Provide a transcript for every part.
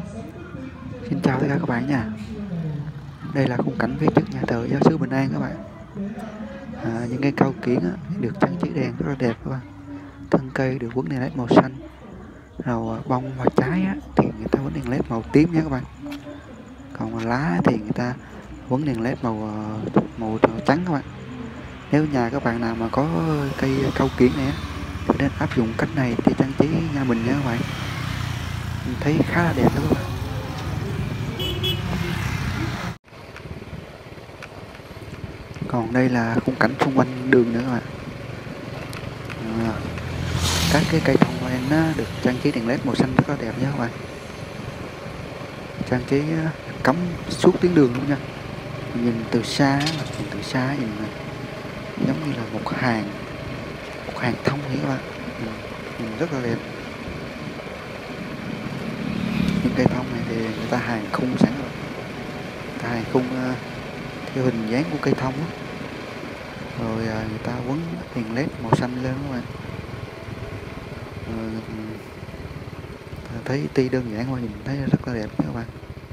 Xin chào tất cả các bạn nha. Đây là khung cảnh phía trước nhà thờ Giáo xứ Bình An các bạn. Những cây cao kiển được trang trí đèn rất là đẹp các bạn. Thân cây được quấn đèn led màu xanh. Rồi bông và trái thì người ta quấn đèn led màu tím nha các bạn. Còn lá thì người ta quấn đèn led màu trắng các bạn. Nếu nhà các bạn nào mà có cây cao kiển này thì nên áp dụng cách này để trang trí nhà mình nha các bạn. Mình thấy khá là đẹp đó các bạn. Còn đây là khung cảnh xung quanh đường nữa các bạn. Các cái cây thông noel nó được trang trí đèn led màu xanh rất là đẹp nha các bạn. Trang trí cắm suốt tuyến đường luôn nha. Nhìn từ xa nhìn giống như là một hàng thông vậy các bạn. Nhìn rất là đẹp. Những cây thông này thì người ta hàng khung sẵn rồi. Người ta hàng khung theo hình dáng của cây thông đó. Rồi người ta quấn đèn led màu xanh lên các bạn. Thấy tuy đơn giản mà nhìn thấy rất là đẹp nha các bạn.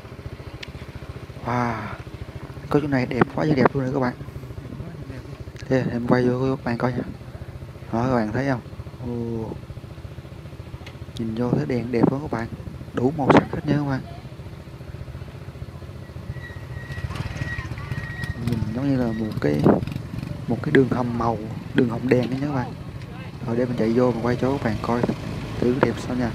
Wow, có chỗ này đẹp quá chứ đẹp luôn rồi các bạn. Đây, em quay vô cho các bạn coi nha. Đó, các bạn thấy không? Nhìn vô thấy đèn đẹp quá các bạn, đủ màu sắc hết nha các bạn. Nhìn giống như là một cái đường hầm đèn đấy nha các bạn. Rồi để mình chạy vô mình quay cho các bạn coi thử đẹp sao nha.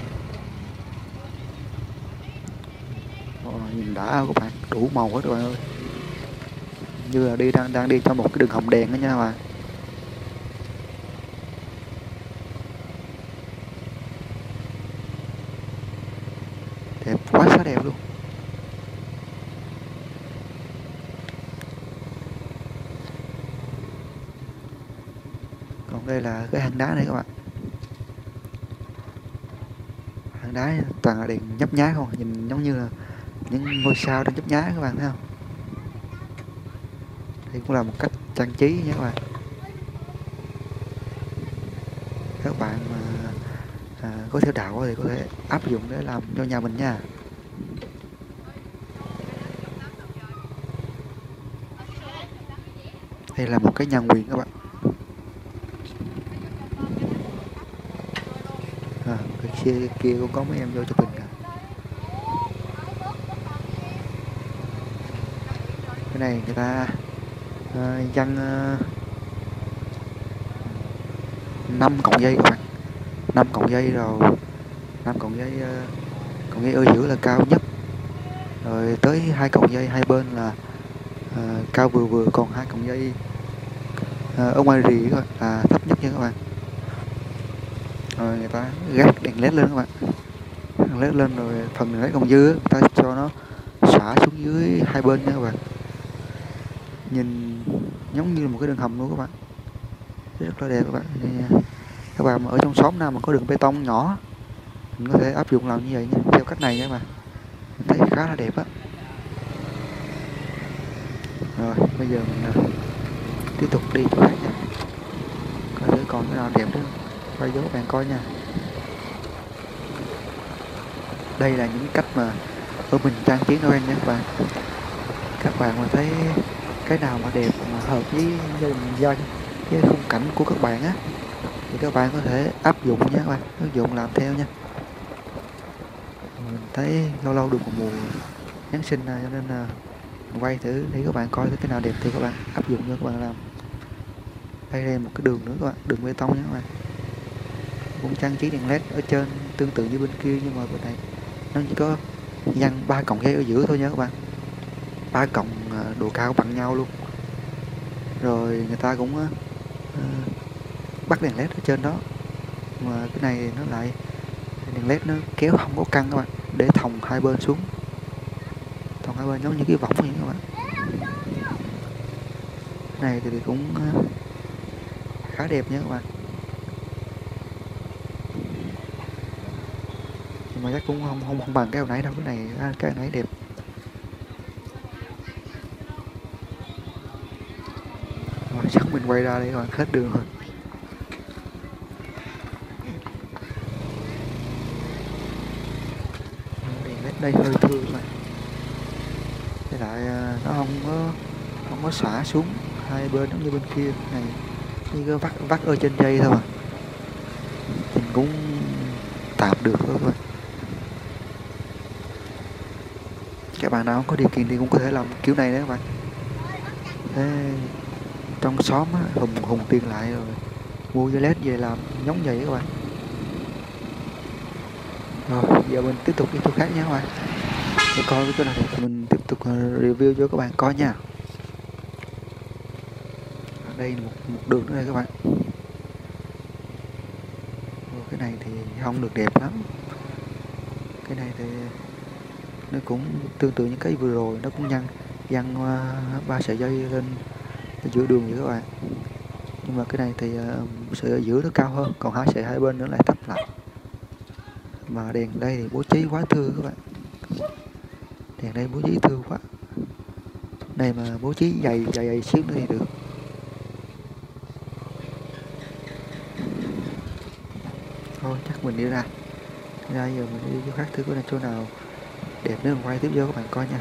Nhìn đã các bạn, đủ màu hết các bạn ơi. Như là đang đi trong một cái đường hầm đèn đó nha các bạn. Đẹp quá xá đẹp luôn. Còn đây là cái hang đá này các bạn. Hang đá toàn là đèn nhấp nháy không, nhìn giống như là những ngôi sao đang nhấp nháy các bạn thấy không. Đây cũng là một cách trang trí nha các bạn. Các bạn mà có theo đạo thì có thể áp dụng để làm cho nhà mình nha. Đây là một cái nhà nguyền các bạn. Cái kia cũng có mấy em vô chụp hình cả. Cái này người ta dăng 5 cọng dây các bạn. 5 cọng dây rồi. 5 cọng dây ở giữa là cao nhất. Rồi tới 2 cọng dây hai bên là cao vừa vừa, còn 2 cọng dây ở ngoài rì là thấp nhất nha các bạn. Rồi người ta gác đèn led lên các bạn. Đèn led lên rồi phần đèn led còn dư người ta cho nó xả xuống dưới hai bên nha các bạn. Nhìn giống như một cái đường hầm luôn các bạn. Rất là đẹp các bạn. Các bạn mà ở trong xóm nào mà có đường bê tông nhỏ mình có thể áp dụng làm như vậy nha, theo cách này nha các bạn. Mình thấy khá là đẹp á. Rồi bây giờ mình tiếp tục đi chỗ khác nha, coi thử còn cái nào đẹp nữa quay dấu bạn coi nha. Đây là những cách mà ở mình trang trí Noel nha các bạn. Các bạn mà thấy cái nào mà đẹp mà hợp với gia đình dân, với khung cảnh của các bạn thì các bạn có thể áp dụng nha các bạn, áp dụng làm theo nha. Mình thấy lâu lâu được một mùa Giáng sinh này, cho nên là quay thử để các bạn coi cái nào đẹp thì các bạn áp dụng cho các bạn làm. Đây là một cái đường nữa các bạn, đường bê tông nha các bạn. Cũng trang trí đèn led ở trên tương tự như bên kia, nhưng mà bên này nó chỉ có dăng 3 cọng dây ở giữa thôi nha các bạn. 3 cọng độ cao bằng nhau luôn. Rồi người ta cũng bắt đèn led ở trên đó, mà cái này nó lại đèn led nó kéo không có căng các bạn, để thòng hai bên xuống, thòng hai bên giống như cái võng vậy các bạn. Cái này thì cũng khá đẹp nha các bạn, nhưng mà chắc cũng không bằng cái hồi nãy đâu. Cái hồi nãy đẹp. Rồi, chắc mình quay ra đây các bạn, hết đường rồi. Đèn led đây hơi thưa các bạn. Với lại nó không có xõa xuống hai bên giống như bên kia này, như cái vắt ở trên dây thôi mà, nhìn cũng tạm được thôi các bạn. Các bạn nào không có điều kiện thì cũng có thể làm kiểu này đấy các bạn. Thế trong xóm á, hùng tiền lại rồi mua dây led về làm giống vậy các bạn. Rồi giờ mình tiếp tục đi chỗ khác nhé các bạn. Để coi cái chỗ nào thì mình tiếp tục review cho các bạn coi nha. Đây là một đường nữa đây các bạn. Cái này thì không được đẹp lắm. Cái này thì nó cũng tương tự như cái vừa rồi, nó cũng văng 3 sợi dây lên giữa đường vậy các bạn. Nhưng mà cái này thì sợi ở giữa nó cao hơn, còn hai sợi hai bên nữa lại thấp lại. Mà đèn đây thì bố trí quá thưa các bạn. Đèn đây bố trí thưa quá. Này mà bố trí dày xíu nữa thì được. Thôi chắc mình đi ra giờ mình đi chỗ khác thử có chỗ nào đẹp nữa mình quay tiếp cho các bạn coi nha.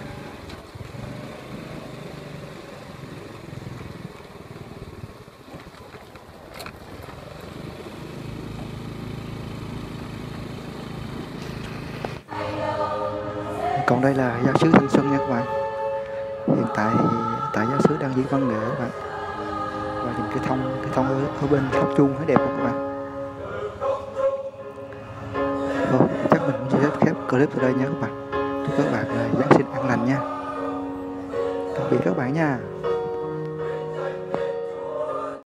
Còn đây là giáo sứ Thanh Xuân nha các bạn. Hiện tại giáo sứ đang diễn văn nghệ các bạn. Và nhìn cái thông ở bên tháp chuông thấy đẹp không các bạn. Thôi chắc mình cũng sẽ khép clip ở đây nha các bạn. Chúc các bạn Giáng sinh an lành nha. Tạm biệt các bạn nha.